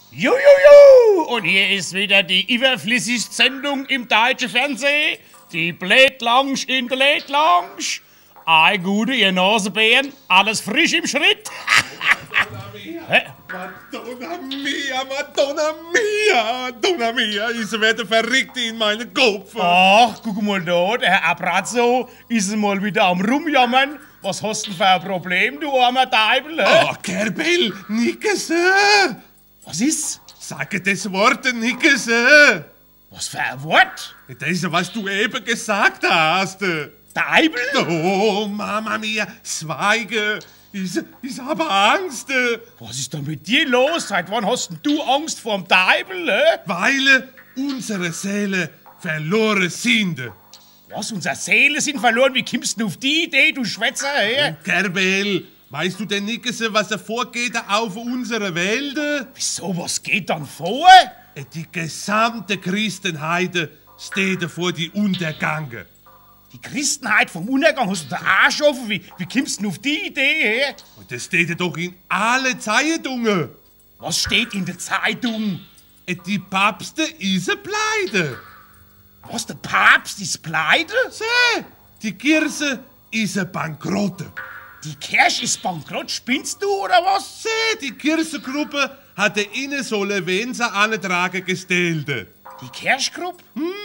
Jujuju! Und hier ist wieder die überflüssigste Sendung im deutschen Fernsehen. Die Blät Lounge in der Blät Lounge. Ei Gute, ihr Nasenbären, alles frisch im Schritt. Madonna mia, Madonna mia, Madonna mia, ich werde verrückt in meinen Kopf. Ach, guck mal da, der Herr Abrazzo ist mal wieder am Rumjammern. Was hast du denn für ein Problem, du armer Teufel? Oh, Kerbel, Nickese. Was ist? Sag das Wort, Nickese. Was für ein Wort? Das, was du eben gesagt hast. Teufel? Oh, Mama mia, schweige. Ich habe Angst. Was ist denn mit dir los? Seit wann hast denn du Angst vorm Teufel? Weil unsere Seele verloren sind. Was, unsere Seele sind verloren? Wie kommst du denn auf die Idee, du Schwätzer? Kerbel, weißt du denn nicht, was vorgeht auf unserer Welt? Wieso, was geht dann vor? Die gesamte Christenheit steht vor die Untergange. Die Christenheit vom Untergang hast du den Arsch offen. Wie kommst du denn auf die Idee? Und das steht doch in alle Zeitungen. Was steht in der Zeitung? Die Papste ist pleite. Was, der Papst ist pleite? Seh, die Kirche ist bankrott. Die Kirche ist bankrott, spinnst du oder was? Seh, die Kirchengruppe hat den Insolvenza-Antrag gestellt. Die Kirchgruppe?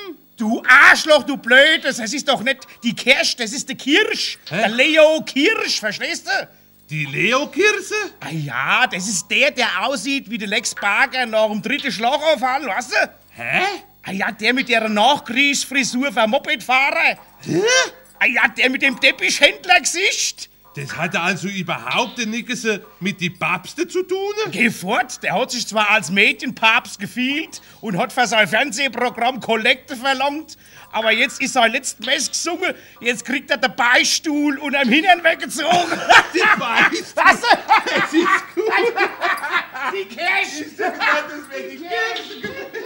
Du Arschloch, du Blödes, es ist doch nicht die Kirsch, das ist der Kirsch. Der Leo Kirsch, verstehst du? Die Leo-Kirche? Ah ja, das ist der aussieht wie der Lex Barger nach dem dritten Schlaganfall, weißt du? Hä? Ah ja, der mit der Nachkriegsfrisur für Mopedfahrer. Hä? Ah ja, der mit dem Teppichhändler-Gesicht. Das hat also überhaupt nichts mit die Papste zu tun? Geh fort, der hat sich zwar als Medienpapst gefühlt und hat für sein Fernsehprogramm Kollekte verlangt, aber jetzt ist sein letztes Mess gesungen, jetzt kriegt er den Beistuhl und am Hintern weggezogen. Die Beistuhl? Was? Das ist gut. Die Kirche! Das ist die Kirche.